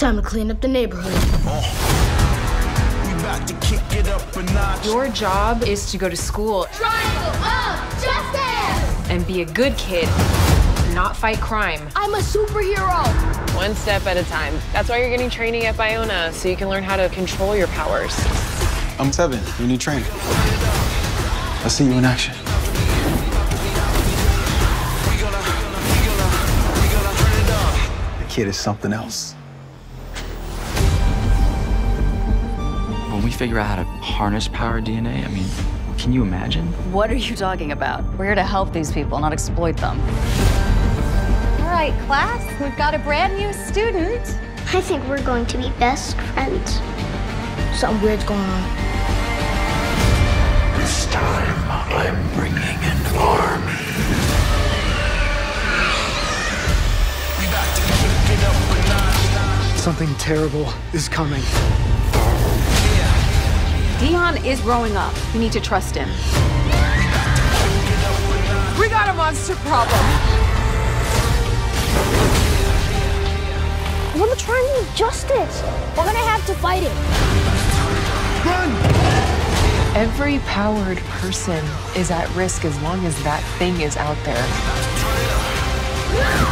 time to clean up the neighborhood. We about to kick it up a notch. Your job is to go to school Triangle of Justice! and be a good kid, not fight crime. I'm a superhero! One step at a time. That's why you're getting training at Biona, so you can learn how to control your powers. I'm 7. You need training. I'll see you in action. The kid is something else. When we figure out how to harness power DNA, I mean, can you imagine? What are you talking about? We're here to help these people, not exploit them. All right, class, we've got a brand new student. I think we're going to be best friends. Something weird's going on. This time, I'm bringing an army. We about to kick it up a notch. Something terrible is coming. Dion is growing up. You need to trust him. We got a monster problem. We're the Triangle of Justice. We're gonna have to fight it. Every powered person is at risk as long as that thing is out there.